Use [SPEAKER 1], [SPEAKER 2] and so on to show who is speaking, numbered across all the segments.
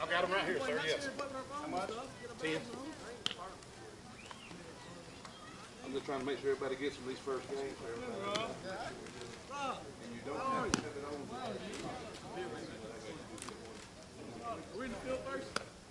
[SPEAKER 1] got them right here, sir. Yes. How much? 10.
[SPEAKER 2] I'm just trying to make sure everybody gets them these first games. And you don't have to have it on.
[SPEAKER 1] Are we in the field first?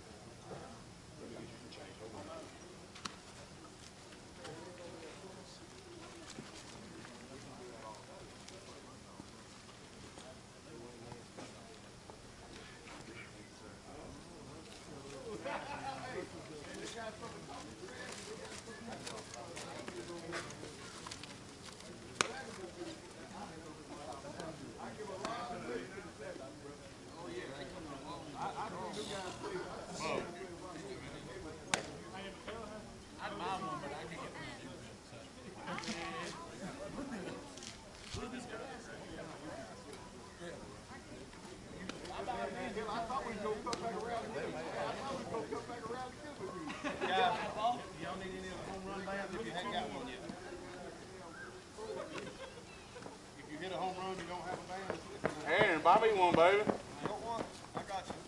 [SPEAKER 2] Aaron, buy me one, baby.
[SPEAKER 1] You want one? I got you.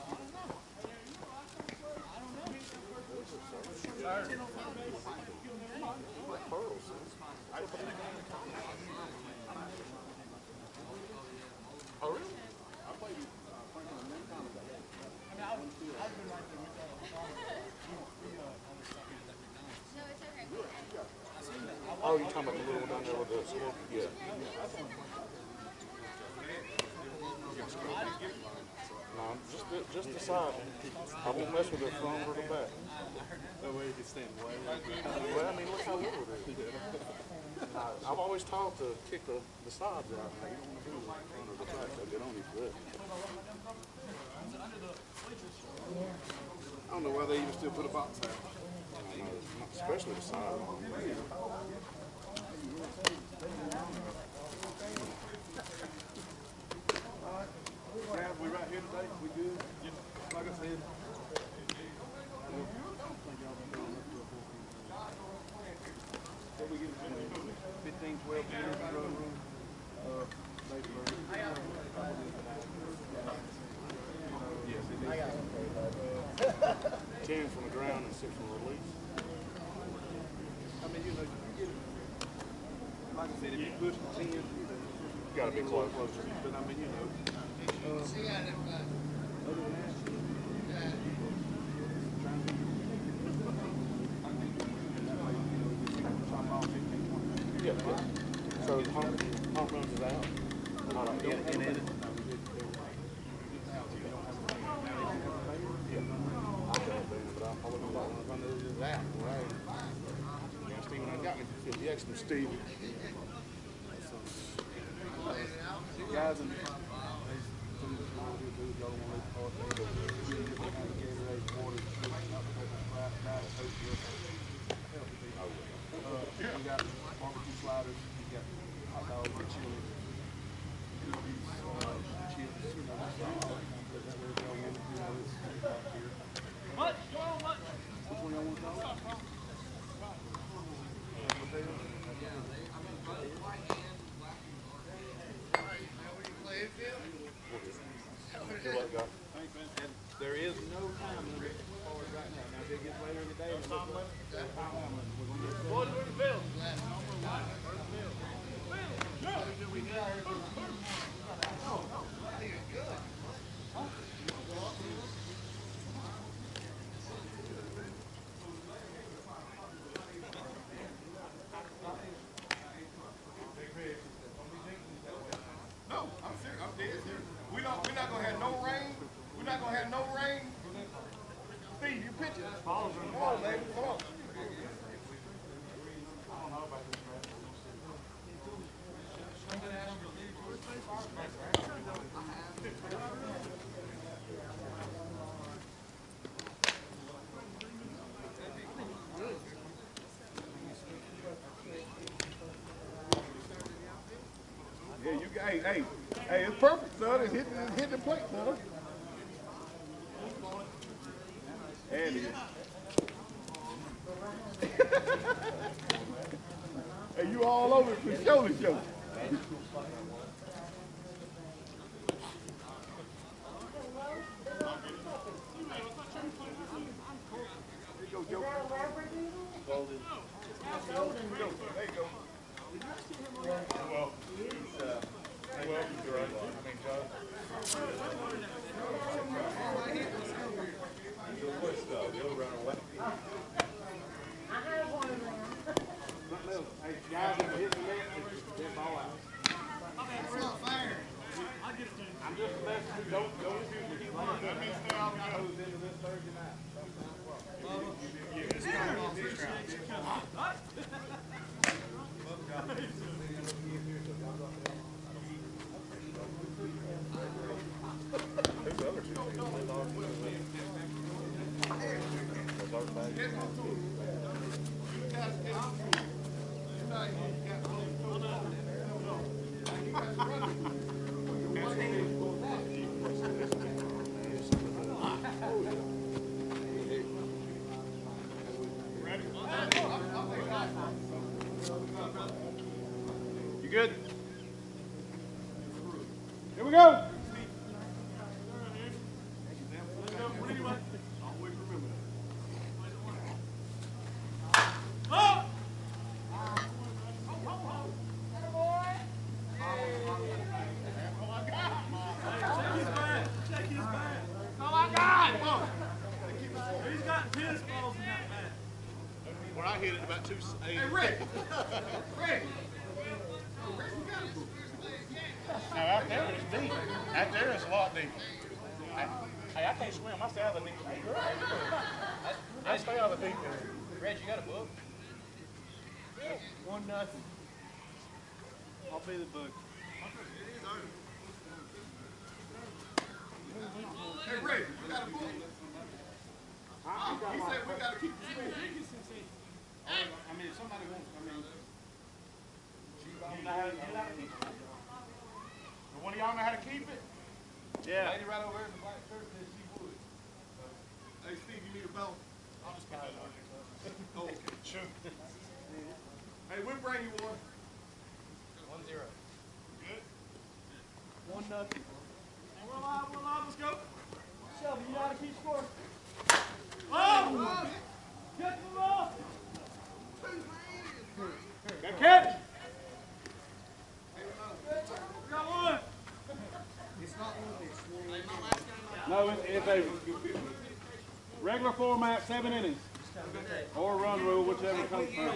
[SPEAKER 2] Oh, really? Oh, you're talking about the little one down there with the smoke? Yeah. No, just the side. I won't mess with it front or the back.
[SPEAKER 1] That way you can stand away.
[SPEAKER 2] Well, I mean, look how little it is. I've always taught to kick the sides out. Now, you don't want to do the front or the back. They'll get on you for that.
[SPEAKER 1] I don't know why they even still put a box out.
[SPEAKER 2] Especially the side.
[SPEAKER 1] We right here today. We good? Yeah. Like I said. What we get 15, 12 minutes in the room. Yes, it is.
[SPEAKER 2] 10 from the ground and 6 from release.
[SPEAKER 1] I mean, you know, you get it. Like I said, if you push 10, you
[SPEAKER 2] Gotta be close.
[SPEAKER 1] closer. But I mean, you know. Other than that,
[SPEAKER 2] Yeah. So the home runs is out.
[SPEAKER 1] and then
[SPEAKER 2] Steven ain't got me 50 X from Steve.
[SPEAKER 1] guys and you got barbecue sliders, you got hot dogs and chili, cookies, chips, you know, that's all. What? Which one y'all want to talk? There is no time limit for it right now. Now, if it gets later in the day, we're going to get No, I'm serious. I'm dead serious. We're not gonna have no rain. We're not gonna have no rain. Steve, you pitch it. Come on, baby. Come on. Yeah, you got, hey, it's perfect, son. It's hitting the plate, son. And it. Hey, you all over it for show to show. You good? Here we go.
[SPEAKER 2] When I hit it about 280.
[SPEAKER 1] Hey, Rick. Rick.
[SPEAKER 2] Now out there it's deep. Out there it's a lot deeper. Hey, I can't swim. I stay out of the deep end. I stay out of the deep end.
[SPEAKER 3] Reg, you got a book?
[SPEAKER 1] 1-0. I'll be the book. Hey, Rick, we got a book. He said we got to keep the score.
[SPEAKER 2] I mean, if somebody wants, I mean, you know how to keep it? One of y'all know how to keep it?
[SPEAKER 1] Yeah.
[SPEAKER 3] Lady right over there in the black shirt says she would.
[SPEAKER 1] Hey, Steve, you need a belt?
[SPEAKER 2] I'll just get that one.
[SPEAKER 1] Oh, okay.
[SPEAKER 2] Sure.
[SPEAKER 1] Hey, we'll bring you one.
[SPEAKER 3] 1-0.
[SPEAKER 2] Good?
[SPEAKER 1] 1-0. We're live, let's go. Shelby, you know how to keep score. Oh! Catch the ball! Got catch! Got one! No, it's a regular format, 7 innings. Or run rule, whichever comes first.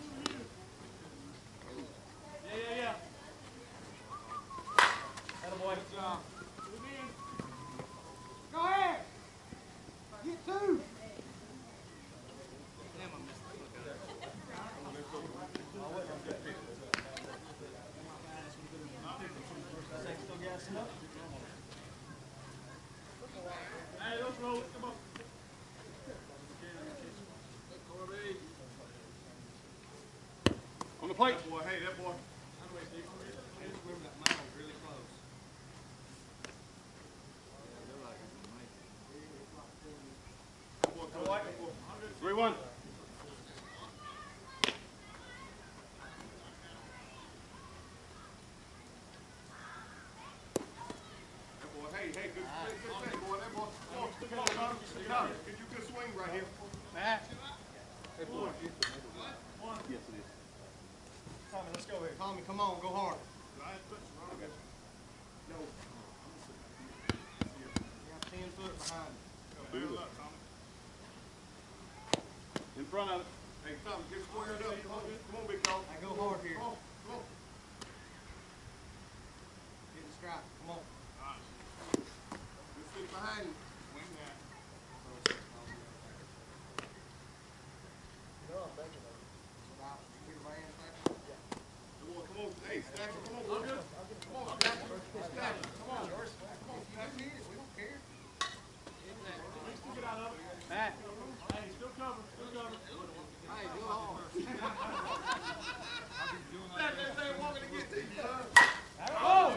[SPEAKER 1] Yeah. Attaboy. Good job. Go ahead! Get 2! Hey, let's roll. Come on. On the plate. That boy, hey, that boy.
[SPEAKER 3] Remember that mile was really close.
[SPEAKER 1] 3-1. Hey, good thing, boy. That boy. Come on, Tommy. Get you a good swing right here. Hey, boy. Yes, it is. Tommy, let's go here. Tommy, come on, go hard. No. You got 10 foot behind you. In front of it. Hey, Tommy, get squared up. Come on, big dog. I go hard here. Come on. Get the strike. Come on. Sit behind you. Swing that. No, I'm thinking of it. Come on. Hey, stack it. Come on. Come on, stack it. Stack it. Come on. Stack it. We don't care. Still get out of it. Matt. Hey, still cover. Hey, go hard. That thing walking to get to you, son. Oh!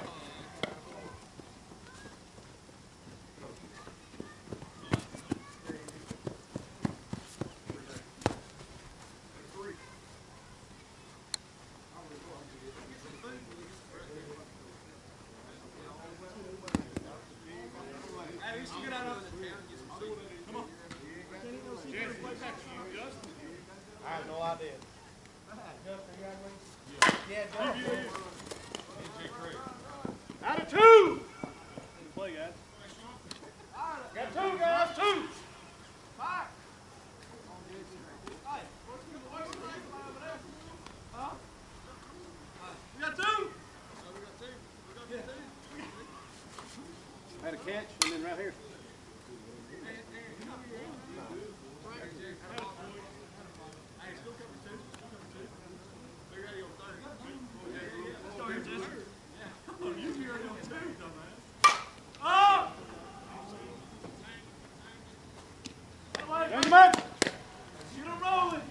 [SPEAKER 3] I did. Yeah,
[SPEAKER 2] Out of two. Good play, guys. Got two, guys. Two.
[SPEAKER 1] We got two.
[SPEAKER 2] Had a catch and then right here. Gentlemen,
[SPEAKER 1] Get them rolling.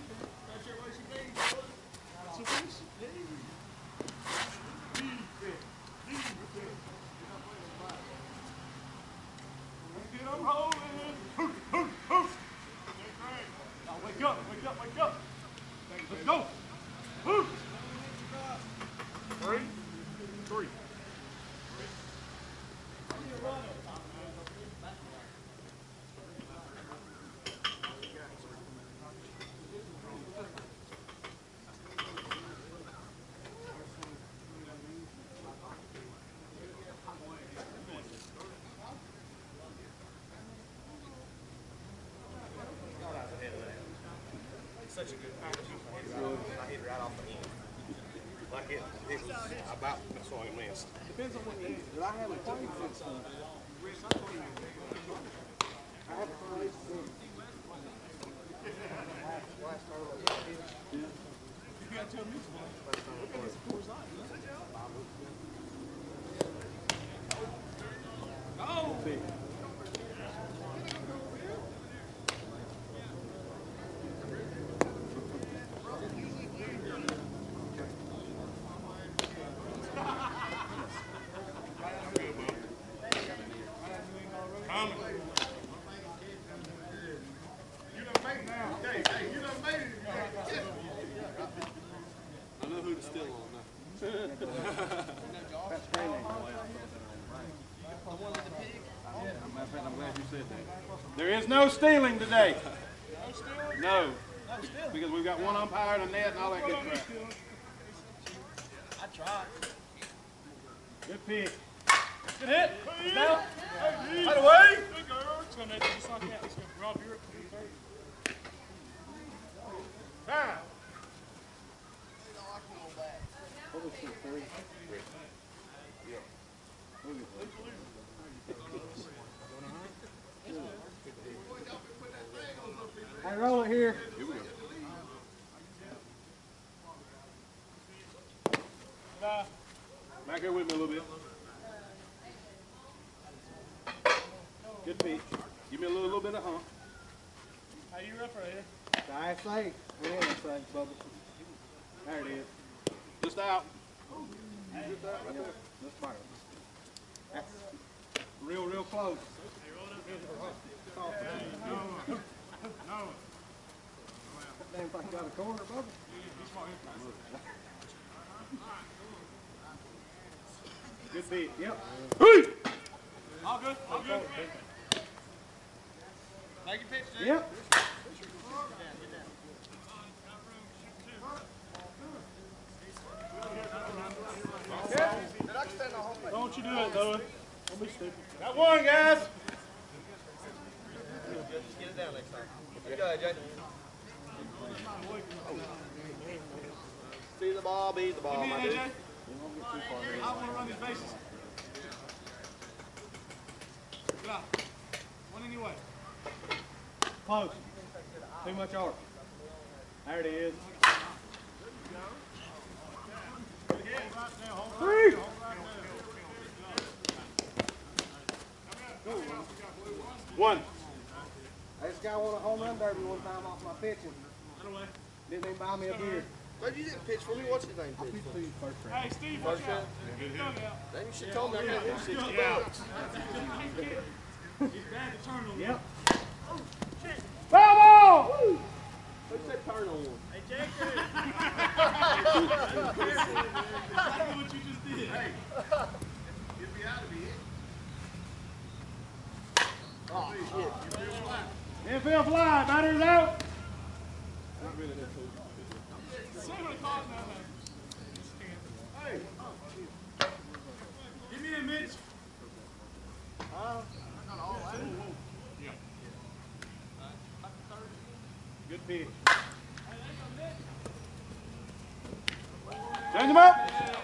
[SPEAKER 1] Get them rolling. Hoof, hoof, hoof. Now wake up, wake up, wake up. Let's go. Hoof. 3, 3.
[SPEAKER 3] such a good package. I hit it right off the end. Like it was about the swing and missed.
[SPEAKER 2] Depends on what you eat. But I haven't played since I haven't played since.
[SPEAKER 1] You got to tell me something. Go!
[SPEAKER 2] I'm glad you said that. There is no stealing today. No. Because we've got one umpire and a net and all that good crap.
[SPEAKER 3] I tried.
[SPEAKER 2] Good pick.
[SPEAKER 1] Good hit. Down.
[SPEAKER 2] Right away.
[SPEAKER 1] Good girl. It's going to just like that. It's going to rob your
[SPEAKER 2] Time.
[SPEAKER 4] I roll it here.
[SPEAKER 2] Here we go. Back here with me a little bit. Good pitch. Give me a little bit of hump.
[SPEAKER 1] How you rough right here?
[SPEAKER 4] I say, yeah, that's right, Bubba.
[SPEAKER 2] There it is. Just out. Just out right there.
[SPEAKER 4] That's fine. That's real close. That damn thing got a corner, Bubba.
[SPEAKER 2] Good pitch.
[SPEAKER 4] Yep.
[SPEAKER 1] All good. All good.
[SPEAKER 3] Make your pitch, Jay.
[SPEAKER 4] Yep.
[SPEAKER 1] Don't you do it, Noah. Don't be stupid.
[SPEAKER 2] Got one, guys.
[SPEAKER 3] Just get it down next time. You go ahead, Jay. See the ball, beat the ball,
[SPEAKER 1] Give me
[SPEAKER 3] my
[SPEAKER 1] an
[SPEAKER 3] dude.
[SPEAKER 1] AJ. I want to run these bases. Yeah. One anyway.
[SPEAKER 4] Close. Too much arc. There it is.
[SPEAKER 2] Three. One.
[SPEAKER 4] This guy won a home run derby one time off my pitching. Didn't even buy me a beer.
[SPEAKER 3] But you didn't pitch for me. What's his name?
[SPEAKER 4] I pitched for you first round.
[SPEAKER 1] Hey, Steve, watch out.
[SPEAKER 3] Then you should have told me I got him 60 bucks.
[SPEAKER 1] He's bad to turn on.
[SPEAKER 4] Yep.
[SPEAKER 2] Foul ball.
[SPEAKER 3] Who said turn on one?
[SPEAKER 1] Hey, Jake. Exactly what you just did. Hey.
[SPEAKER 2] Get me out of here.
[SPEAKER 3] Oh, shit.
[SPEAKER 2] Infield fly. Batter's out.
[SPEAKER 3] Not really that cool.
[SPEAKER 1] Hey, give me a Mitch.
[SPEAKER 2] Good pitch. Change him up.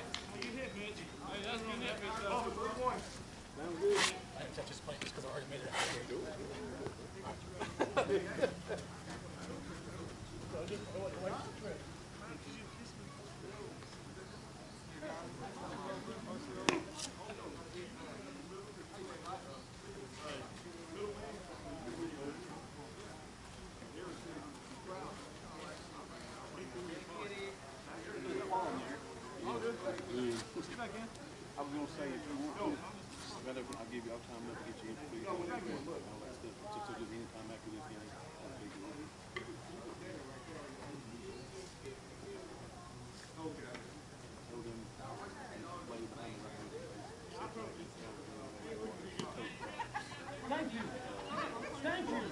[SPEAKER 2] I was gonna say if you want to, I'll give you all time enough to get you in for all that stuff. So just anytime after this game, I'll take it.
[SPEAKER 1] Thank you. Thank you.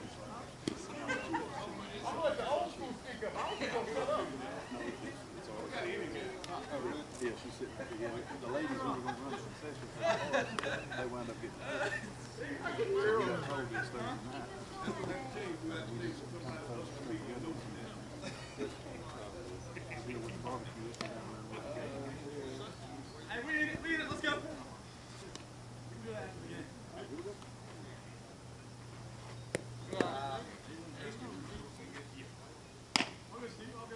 [SPEAKER 1] I'm like the old school speaker. I don't think I'll shut up.
[SPEAKER 2] Yeah, she said, yeah, the ladies who were going to run some sessions, they wound up getting hurt. So we got told this Thursday night. We need some kind of folks to come together. Deal with the barbecue.
[SPEAKER 1] Hey, we need it. Let's go. Do that again. Okay, Steve. Okay.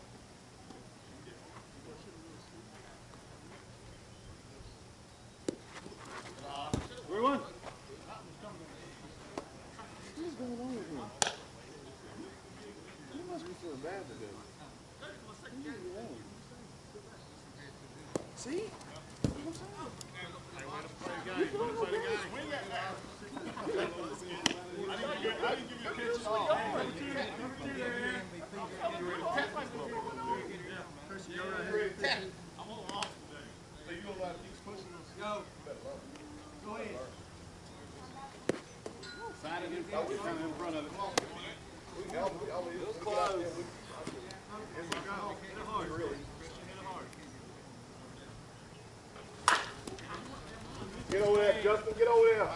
[SPEAKER 2] Where one?
[SPEAKER 4] What's going on with him? He must be feeling bad today. See?
[SPEAKER 2] Sign it in front of it.
[SPEAKER 3] Get over there, Justin. Get over there.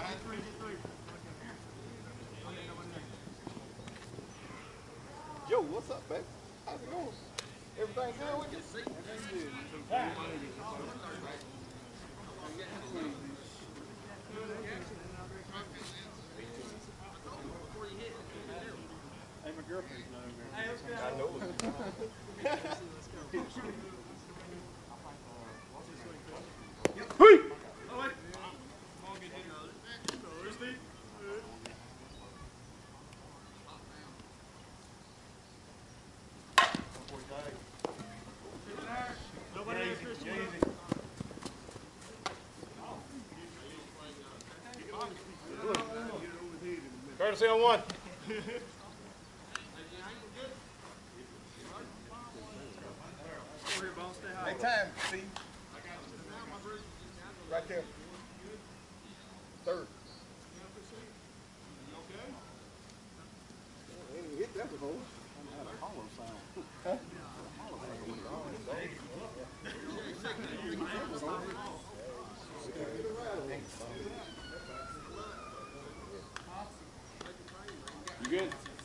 [SPEAKER 3] Yo, what's up, baby? How's it going? Everything good with you?
[SPEAKER 2] Hey, my girlfriend's not over there.
[SPEAKER 3] I know it. Courtesy on one. Take time, Steve. Right there. Third.
[SPEAKER 4] Ain't hit that before.
[SPEAKER 2] Had a hollow sound. You good?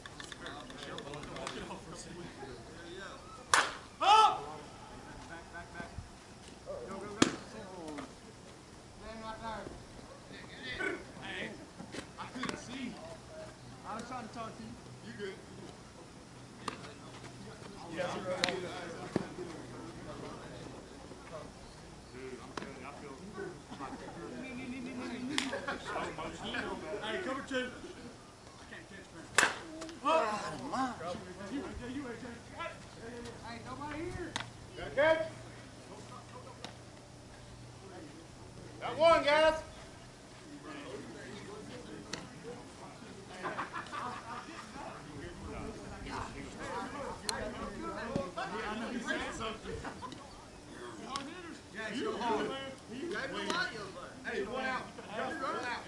[SPEAKER 1] Hey, cover two. Hey, nobody here.
[SPEAKER 3] Got a catch? Got one, guys.
[SPEAKER 1] Hey, one out. One out.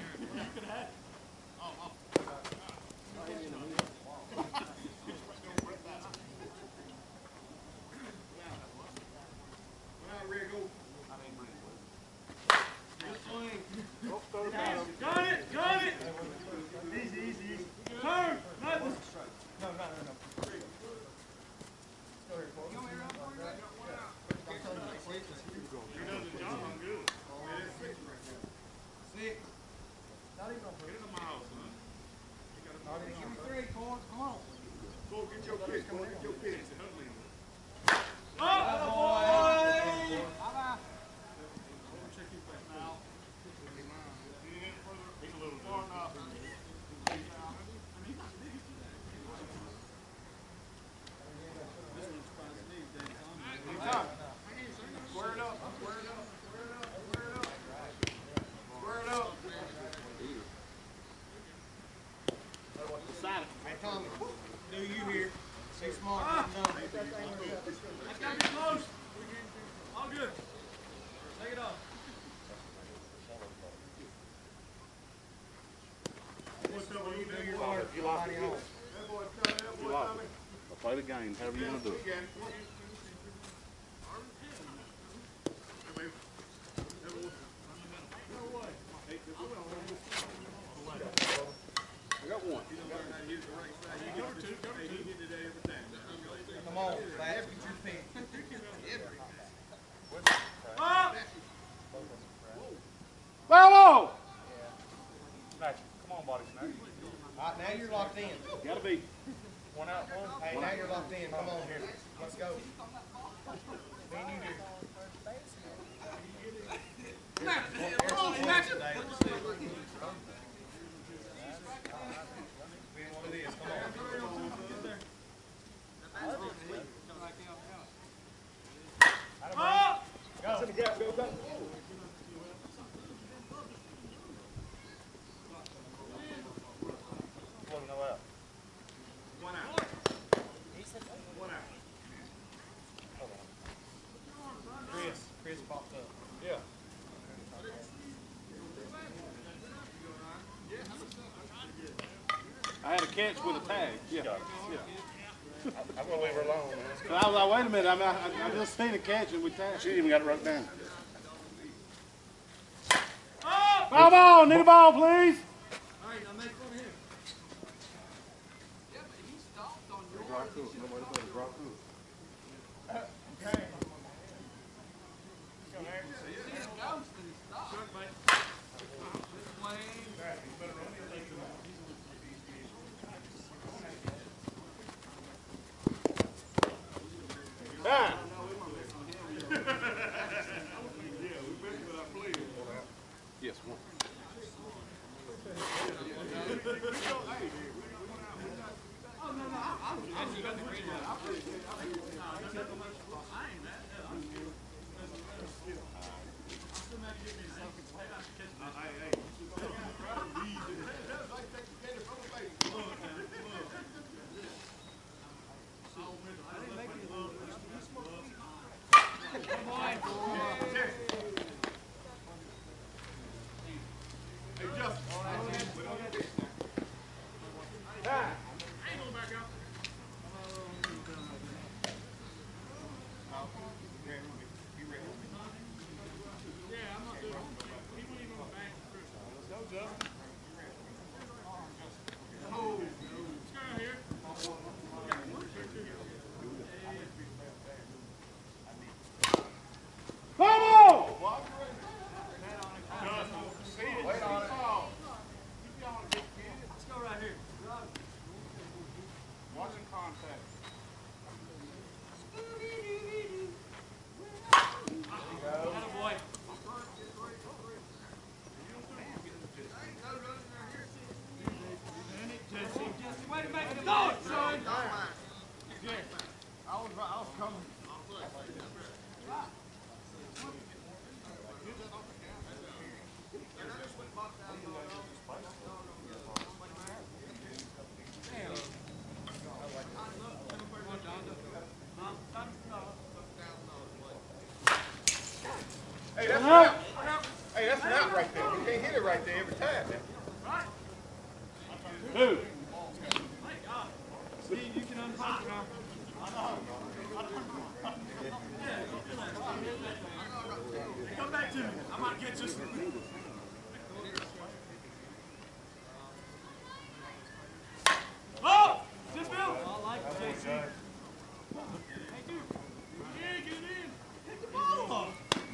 [SPEAKER 1] pitch. Come on, get your pitch.
[SPEAKER 4] Hey, Tommy, do you here? Stay smart.
[SPEAKER 1] That's got to be close. All good. Take it off.
[SPEAKER 3] You lost it.
[SPEAKER 2] You lost it. I'll play the game, however you want to do it. I got one.
[SPEAKER 4] Come on, Fats, get your pick.
[SPEAKER 2] Bravo!
[SPEAKER 3] Snatch it. Come on, body snatch.
[SPEAKER 4] All right, now you're locked in.
[SPEAKER 2] Gotta be.
[SPEAKER 3] One out, one.
[SPEAKER 4] Hey, now you're locked in. Come on here. Let's go. Me and you here.
[SPEAKER 1] Come on, snatch it.
[SPEAKER 4] Being what it is. Come on.
[SPEAKER 1] Go.
[SPEAKER 3] Go. No out.
[SPEAKER 1] One out. One out.
[SPEAKER 4] Chris popped up.
[SPEAKER 3] Yeah.
[SPEAKER 2] I had a catch with a tag. Yeah.
[SPEAKER 3] I'm gonna leave her alone, man.
[SPEAKER 2] So I was like, wait a minute. I just seen a catch and we tagged.
[SPEAKER 3] She even got it wrote down.
[SPEAKER 2] Foul ball. Need a ball, please.
[SPEAKER 1] All right, now make fun of him. Yeah, but he stopped on your
[SPEAKER 2] Rock through it. Nobody plays rock through it. Yes, one.
[SPEAKER 1] Hey, that's an out. Hey, that's an out right there. You can't hit it right there every time.
[SPEAKER 2] Who?
[SPEAKER 1] Steve, you can unpunch now. Come back to me. I might get you. Oh! Just Bill. I like it, JC. Hey, dude. Yeah, get it in. Take the ball off.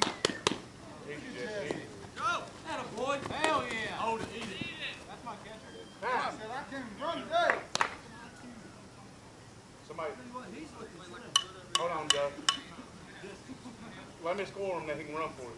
[SPEAKER 1] Go! Atta boy. Hell yeah. Hold it, eat it. That's my catcher. I said I can run today.
[SPEAKER 3] Somebody.
[SPEAKER 1] Hold on, Joe. Let me score him, then he can run for it.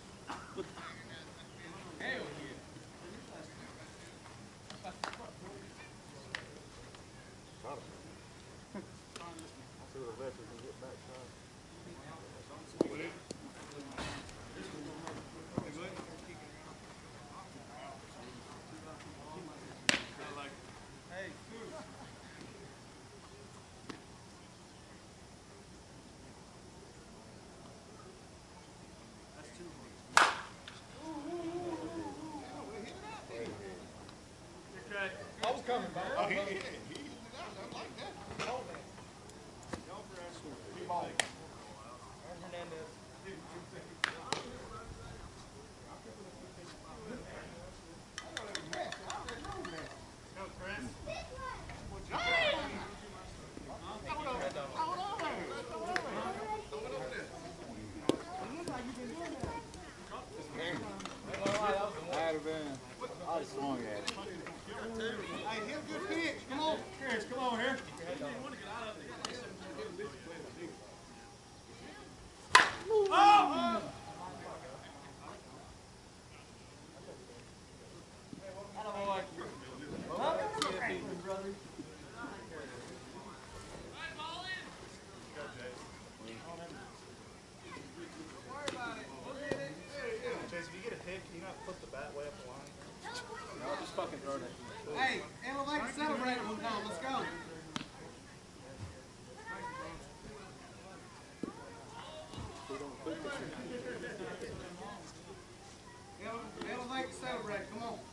[SPEAKER 4] I was coming, Bob.
[SPEAKER 1] Oh, he hit it. He hit it out. I like that. Keep on.
[SPEAKER 4] Hernandez.
[SPEAKER 1] Go, Chris.
[SPEAKER 2] I'd have been. I just swung at it.
[SPEAKER 4] Hey, hit a good pitch. Come on. Chris, come on here.
[SPEAKER 1] Chase, if you get a hit, can you not put the bat way up the line?
[SPEAKER 2] No, just fucking throw that.
[SPEAKER 4] Hey, elevate and celebrate it one time. Let's go. Elevate and celebrate. Come on.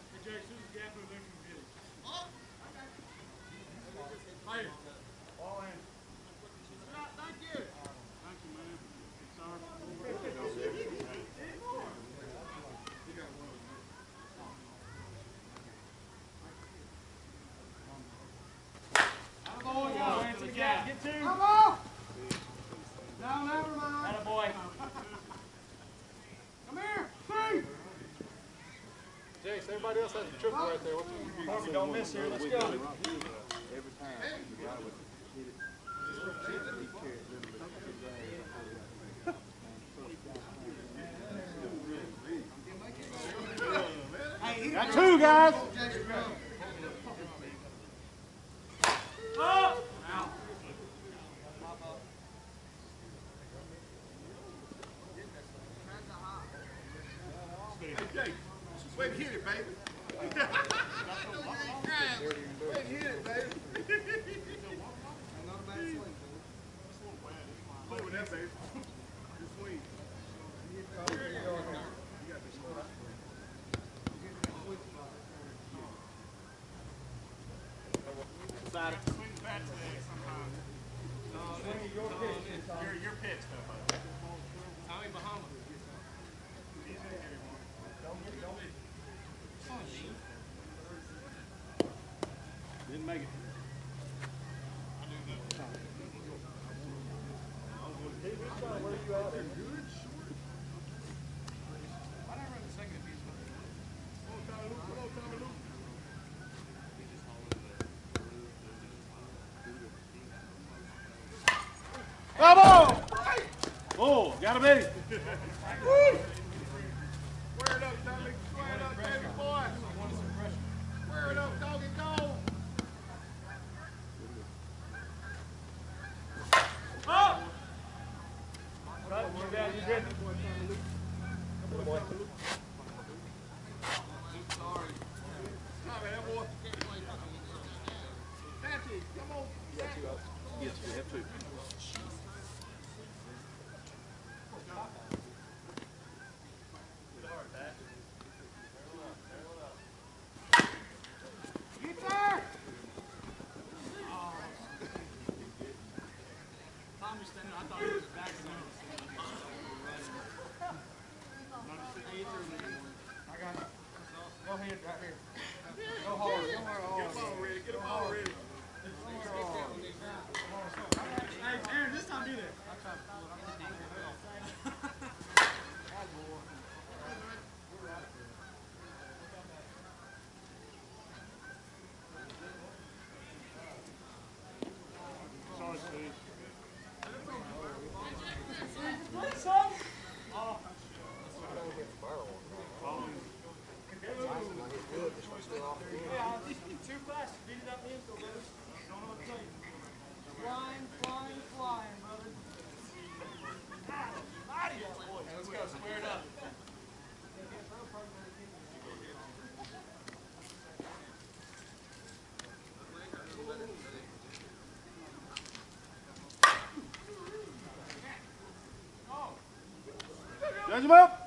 [SPEAKER 1] Ball in. Thank you. Thank you, man. Sorry.
[SPEAKER 4] Get two. Come on. No, never mind.
[SPEAKER 5] Attaboy.
[SPEAKER 4] Come here. Three.
[SPEAKER 1] Jace, everybody else has a triple right there. What's
[SPEAKER 4] Harvey, don't miss here. Let's go.
[SPEAKER 2] Every time the guy would hit it, he carried literally
[SPEAKER 4] Hey, he
[SPEAKER 2] got two, guys.
[SPEAKER 4] Jason, go.
[SPEAKER 1] Way to hit it, baby. Way to hit it, baby.
[SPEAKER 4] Not a bad swing.
[SPEAKER 1] Play with that, baby. Good swing.
[SPEAKER 2] side.
[SPEAKER 1] Swing the bat today sometimes. Your pitch, though, bud. Tommy Bahama. He's in here anymore.
[SPEAKER 2] Didn't make it. Bravo! Oh, gotta be.
[SPEAKER 1] Square it up, Tommy. Square it up, baby boy. Square it up, doggy dog. Tommy, that boy. Patchy, come on.
[SPEAKER 2] Yes, we have two.
[SPEAKER 4] Get there.
[SPEAKER 5] Tommy standing, I thought he was back
[SPEAKER 4] I got it. Go ahead, right here. Go hard. Go hard.
[SPEAKER 1] Get them all ready. Get them all ready.
[SPEAKER 5] Hey, Aaron, this time do that.
[SPEAKER 1] Sorry, Steve. Judge him up.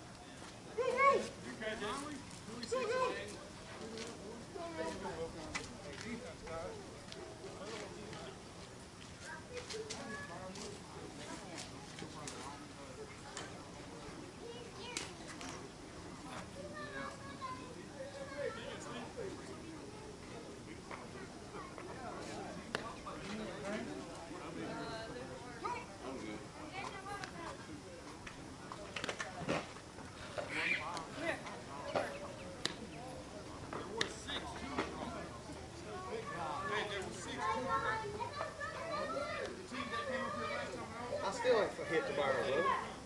[SPEAKER 3] I still ain't hit the bar, brother.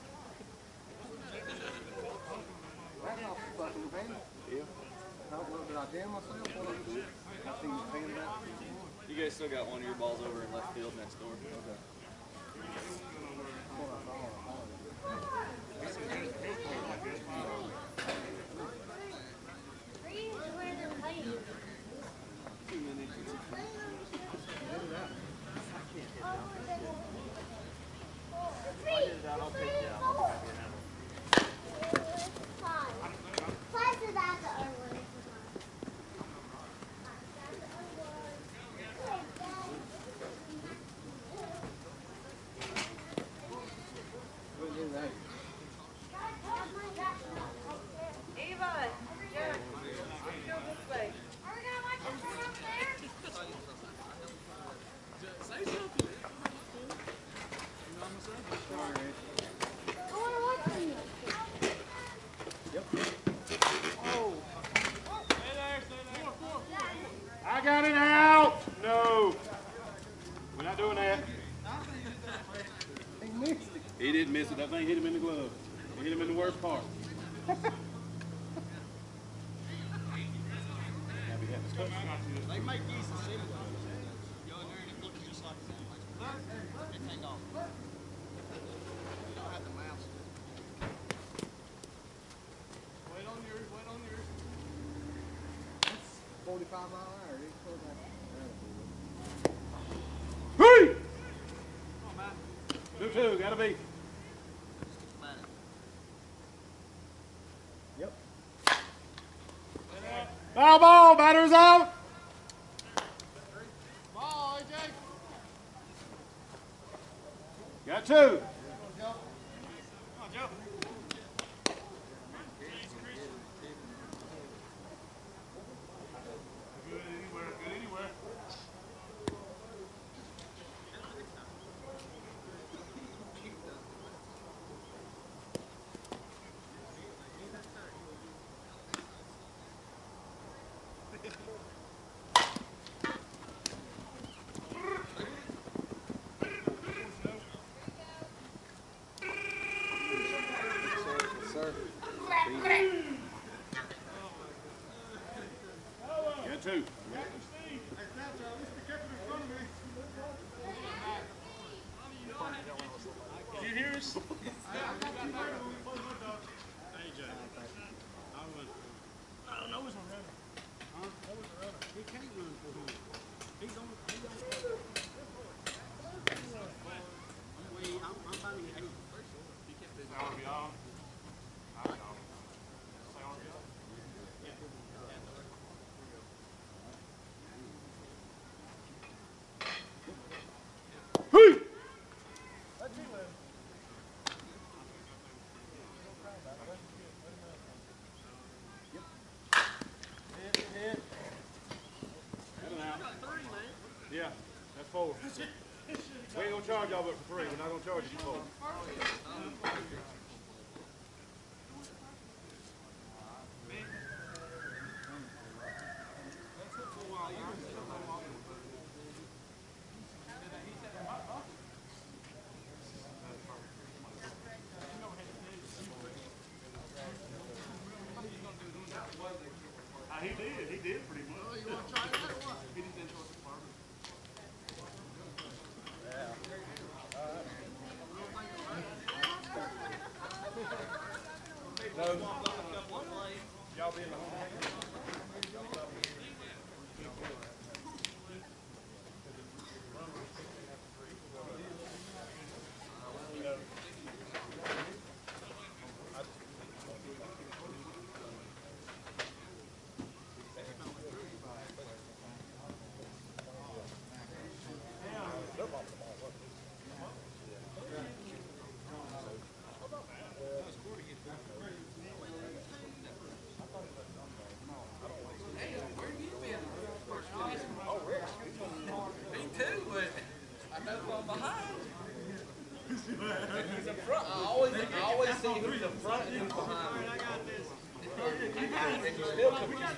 [SPEAKER 4] That's off the fucking van.
[SPEAKER 2] Yeah.
[SPEAKER 4] Did I damn myself? What I do? I seen the van back.
[SPEAKER 6] You guys still got one of your balls over in left field next door.
[SPEAKER 2] Okay.
[SPEAKER 7] Eva, Jared, go this way. Are we gonna watch it from up there?
[SPEAKER 5] Say something.
[SPEAKER 7] I wanna watch it.
[SPEAKER 1] I got it out. No. We're not doing that.
[SPEAKER 4] He missed it.
[SPEAKER 1] He didn't miss it. That thing hit him in the glove. It hit him in the worst part.
[SPEAKER 5] They make these a simple. Go in there and it looks just like that. It take off. You don't have to mouse it. Wait on yours, wait on yours.
[SPEAKER 4] 45 mile an hour. He pulled that.
[SPEAKER 1] Hey!
[SPEAKER 5] Come on, man.
[SPEAKER 1] Do two. Gotta be.
[SPEAKER 4] Yep.
[SPEAKER 1] Foul ball. Batter's out.
[SPEAKER 5] Ball, AJ.
[SPEAKER 1] Got two.
[SPEAKER 5] Come on, Joe. Good anywhere, good anywhere.
[SPEAKER 4] Sir.
[SPEAKER 1] Got two.
[SPEAKER 5] Did you hear us? I don't know what's on runner. Huh? That was a runner. He can't run for him. He's on. I'm finding it. He kept it.
[SPEAKER 1] Sound me on. I know. Sound me on. Hey! Got an out. Yeah, that's four. We ain't gonna charge y'all but for three. We're not gonna charge you for four. He did pretty much.
[SPEAKER 5] You want to try that or what?
[SPEAKER 1] He didn't throw the farm.
[SPEAKER 5] see who's in front and who's behind. I got this. And you still confused.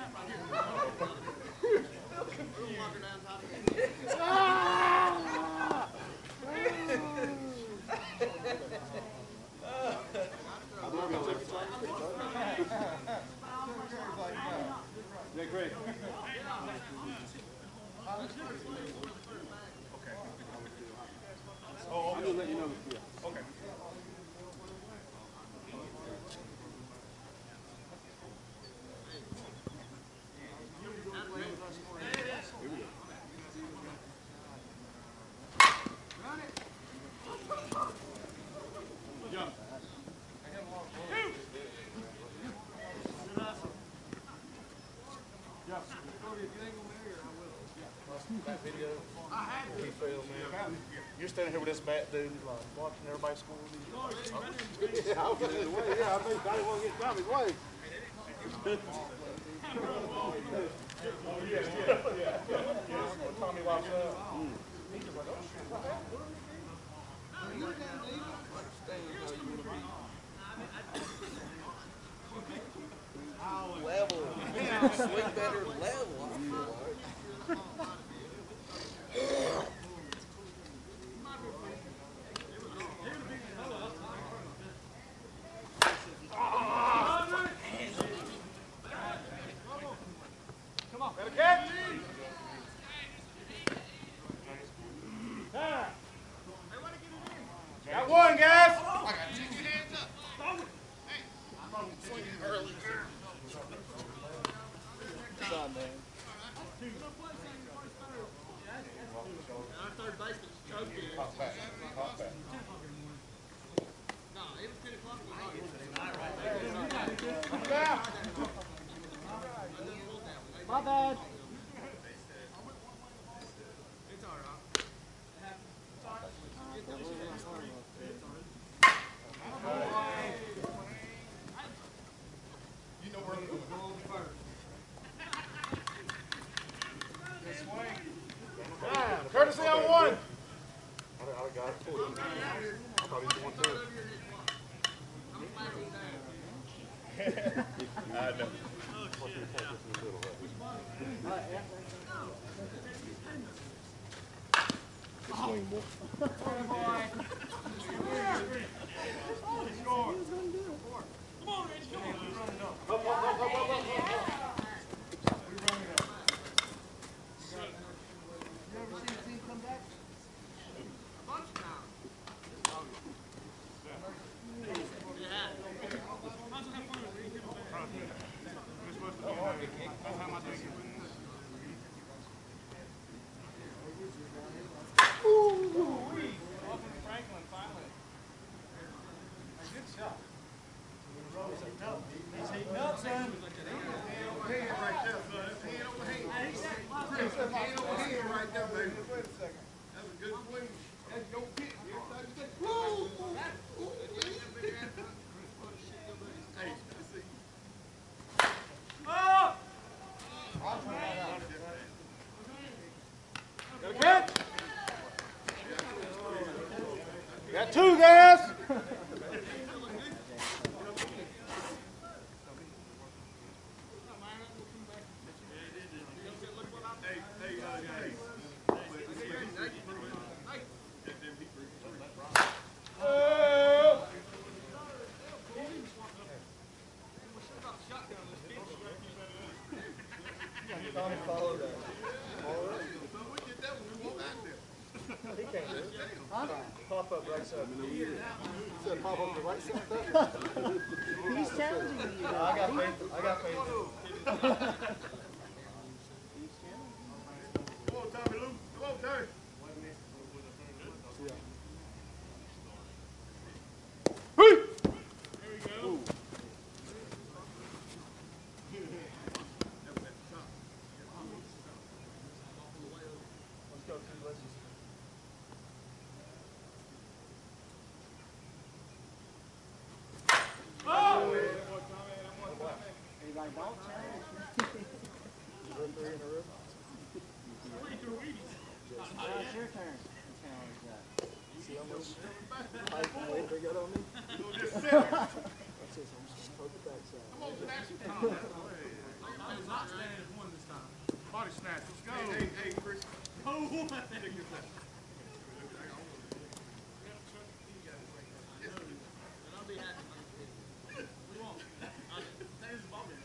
[SPEAKER 2] Yeah, great. I'm gonna let you know. Yeah.
[SPEAKER 1] Okay.
[SPEAKER 3] That video, he failed, man. You're standing here with this bad dude, like, watching everybody score.
[SPEAKER 2] Yeah, I was in his way. Yeah, I think I didn't want to get Tommy's way.
[SPEAKER 3] Tommy walks up.
[SPEAKER 5] Level. Swing better level, I feel like.
[SPEAKER 1] Got one, guys.
[SPEAKER 5] Our third baseman choked it.
[SPEAKER 3] Hot back. Hot back.
[SPEAKER 5] No, it was 10 o'clock.
[SPEAKER 4] My bad.
[SPEAKER 5] It's all right.
[SPEAKER 1] You know where I'm going. Courtesy on one.
[SPEAKER 3] I got it. I thought he was going to.
[SPEAKER 1] I know.
[SPEAKER 3] Swing, boy.
[SPEAKER 1] Got two, guys.
[SPEAKER 5] Tommy followed that.
[SPEAKER 3] He can't do it. Pop up right side.
[SPEAKER 2] You said pop up the right side.
[SPEAKER 4] He's challenging you.
[SPEAKER 5] I got faith. I got faith.
[SPEAKER 1] Come on, Tommy Lou. Come on, Tommy.
[SPEAKER 5] Let's go, two. Let's just.
[SPEAKER 4] He's like, don't challenge me. Now it's your turn to challenge that.
[SPEAKER 5] See how much height and weight they got on me?
[SPEAKER 1] You'll just sit there.
[SPEAKER 5] That's it. I'm just gonna poke the backside.
[SPEAKER 1] Come on, snatch it. I'm not standing as one this time. Body snatch. Let's go. Hey, Chris. Go one. Check this out.
[SPEAKER 5] I'll be happy. We won't. There's the ball game.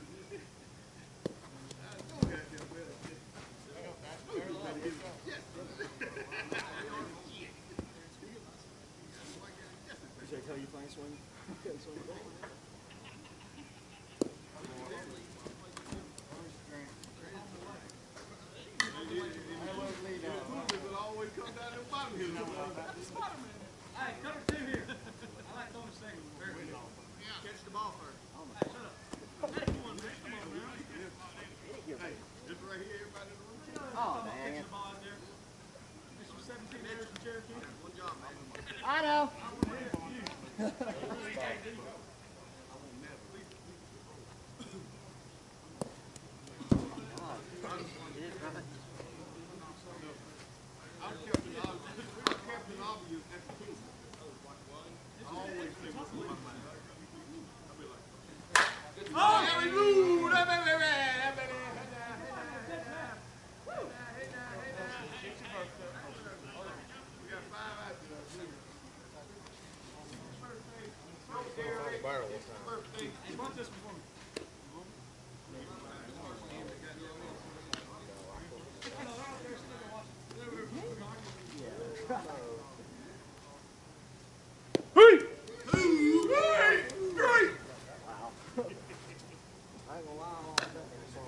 [SPEAKER 5] Should I tell you playing swing? Couldn't swing the ball.
[SPEAKER 1] It'll always come down to the bottom here.
[SPEAKER 5] Hey, cover two here. I like throwing a second. Catch the ball first. Hey, shut up. Hey, come on, man. Come on, man.
[SPEAKER 1] Hey, just right here, everybody in the room.
[SPEAKER 4] Oh,
[SPEAKER 5] Catch
[SPEAKER 4] dang it.
[SPEAKER 5] the ball out there. Mr. 17 Harris from Cherokee. One job, man.
[SPEAKER 4] I know.
[SPEAKER 1] I'm Captain Obvious at the team. I always say what's on my mind. I'll be like, oh, Harry Lou! That baby, that baby. We got 5 out there.
[SPEAKER 3] Barrel this time.
[SPEAKER 1] Birthday.
[SPEAKER 5] Hey, watch this one for me.
[SPEAKER 4] I ain't gonna lie, I'm all that song.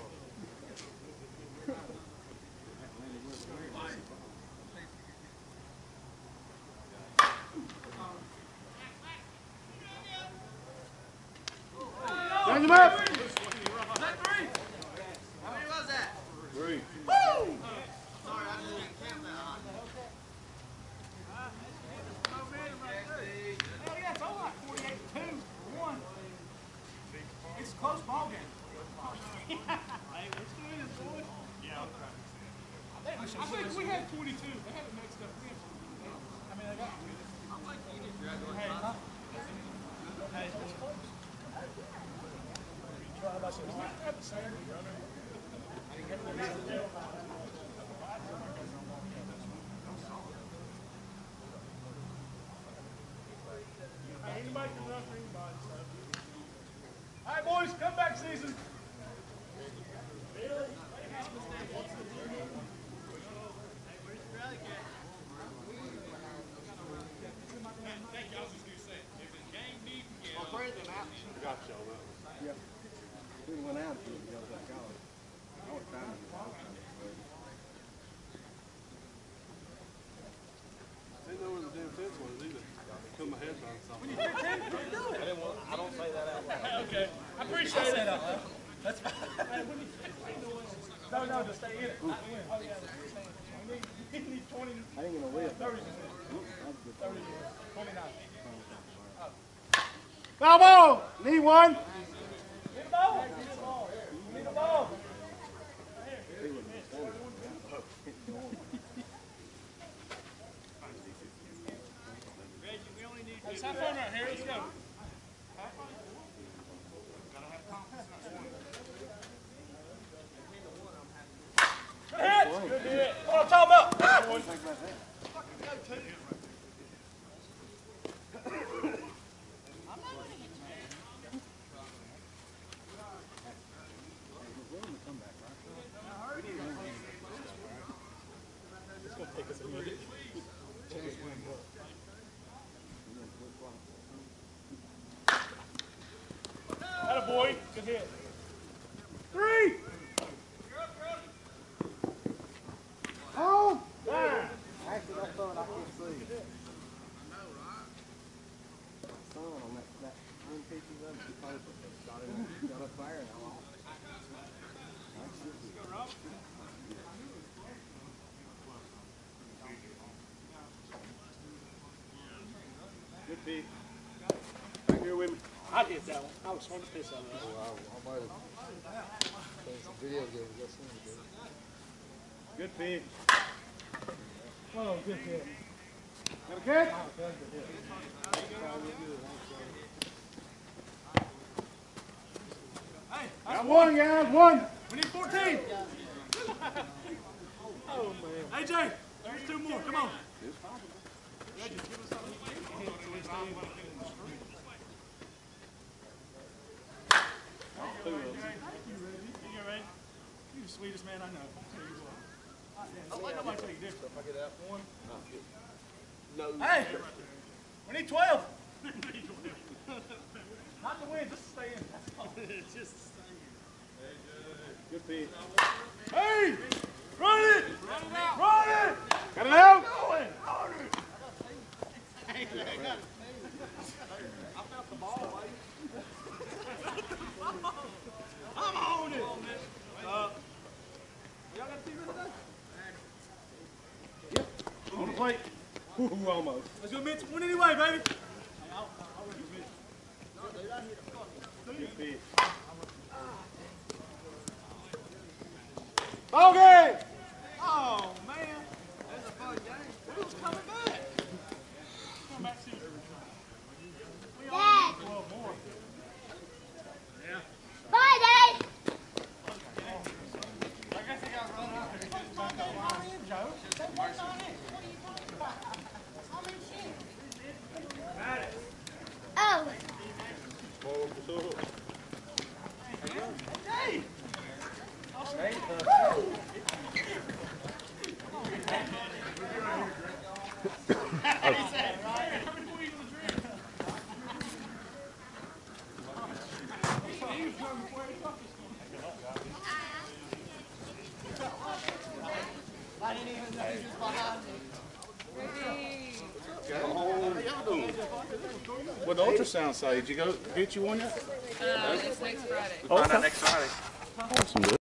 [SPEAKER 1] Bring him up!
[SPEAKER 5] Was that three? How many was that?
[SPEAKER 1] 3.
[SPEAKER 5] Sorry, I didn't count that high. Hell yeah, it's all like 48-2-1. It's a close ball game. Hey, let's do this, boys. Yeah, I think we had 22. They had it mixed up. I mean, I got I'm like, you need to graduate. Hey, huh? Hey, it's close. Try about some at the same runner. Anybody can run for anybody, so. All right, boys, comeback season.
[SPEAKER 4] Yeah. We went out to it, goes back out. I was trying to get out.
[SPEAKER 2] They know where the damn fence was either. Put my head on something.
[SPEAKER 3] I don't say that out loud.
[SPEAKER 5] Okay, I appreciate that. That's fine. No, just stay in it. Oh, yeah. We need 20.
[SPEAKER 4] I ain't gonna live.
[SPEAKER 5] 30.
[SPEAKER 4] 30.
[SPEAKER 5] 29.
[SPEAKER 1] Foul ball! Need one.
[SPEAKER 5] Need a ball. Need a ball. Let's have fun right here. Let's go. Good hit. Good hit. What I'm talking about.
[SPEAKER 4] Think about that.
[SPEAKER 5] Atta boy. Good hit. 3.
[SPEAKER 4] Oh! Actually, that's something I can't see. Sun on that green pieces of it, you probably got a fire now.
[SPEAKER 1] Good P. Back here with me.
[SPEAKER 5] I hit that one. I was trying to piss out of that.
[SPEAKER 2] I might have seen some video games. That's
[SPEAKER 1] Good P.
[SPEAKER 5] Oh, good hit.
[SPEAKER 1] catch?
[SPEAKER 5] Hey,
[SPEAKER 1] Got one, guys, one.
[SPEAKER 5] we need 14. AJ, there's 2 more. Come on. Reggie, give us something. You're the sweetest man I know. Don't let nobody tell you different. Hey, we need 12. Not to win, just to stay in. That's all. Just to stay in.
[SPEAKER 1] Good pitch.
[SPEAKER 5] Hey, run it! Run it out! Run it!
[SPEAKER 1] Got it out?
[SPEAKER 5] Going! On it! I felt the ball, buddy. I'm on it! Y'all got a team today?
[SPEAKER 1] On the plate.
[SPEAKER 4] Ooh, almost.
[SPEAKER 5] Let's go Mitch. Win anyway, baby.
[SPEAKER 1] Good pitch. Ball game!
[SPEAKER 5] Oh, man. That's a fun game. Who's coming back? Come back, see. We all need 12 more.
[SPEAKER 7] Bye, Dad.
[SPEAKER 5] I guess they got run out. Come in, Joe. That one's on it. What are you talking about? I'm in shit.
[SPEAKER 7] Oh.
[SPEAKER 5] Hey!
[SPEAKER 1] What the ultrasound say? Did you go get you one yet?
[SPEAKER 6] Find out next Friday.